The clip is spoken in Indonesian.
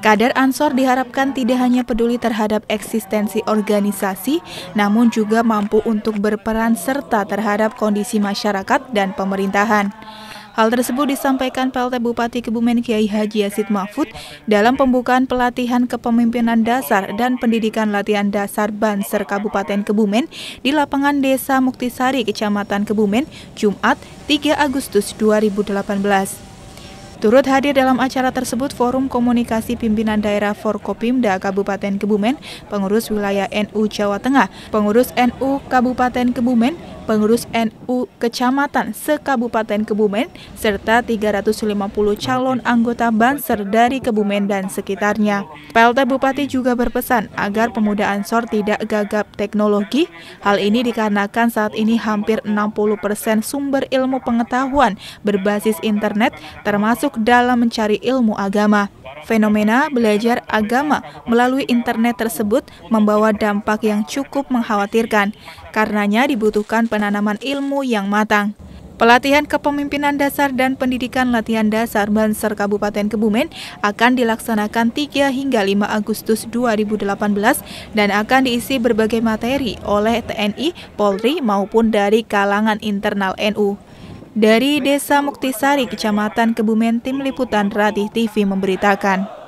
Kader Ansor diharapkan tidak hanya peduli terhadap eksistensi organisasi, namun juga mampu untuk berperan serta terhadap kondisi masyarakat dan pemerintahan. Hal tersebut disampaikan PLT Bupati Kebumen Kiai Haji Yasid Mahfud dalam pembukaan pelatihan kepemimpinan dasar dan pendidikan latihan dasar Banser Kabupaten Kebumen di lapangan Desa Muktisari, Kecamatan Kebumen, Jumat 3 Agustus 2018. Turut hadir dalam acara tersebut Forum Komunikasi Pimpinan Daerah Forkopimda Kabupaten Kebumen, Pengurus Wilayah NU Jawa Tengah, Pengurus NU Kabupaten Kebumen, Pengurus NU Kecamatan se-Kabupaten Kebumen, serta 350 calon anggota Banser dari Kebumen dan sekitarnya. PLT Bupati juga berpesan agar pemuda Ansor tidak gagap teknologi. Hal ini dikarenakan saat ini hampir 60% sumber ilmu pengetahuan berbasis internet, termasuk dalam mencari ilmu agama. Fenomena belajar agama melalui internet tersebut membawa dampak yang cukup mengkhawatirkan. Karenanya dibutuhkan penanaman ilmu yang matang. Pelatihan kepemimpinan dasar dan pendidikan latihan dasar Banser Kabupaten Kebumen akan dilaksanakan 3 hingga 5 Agustus 2018 dan akan diisi berbagai materi oleh TNI, Polri maupun dari kalangan internal NU. Dari Desa Muktisari, Kecamatan Kebumen, Tim Liputan Ratih TV memberitakan.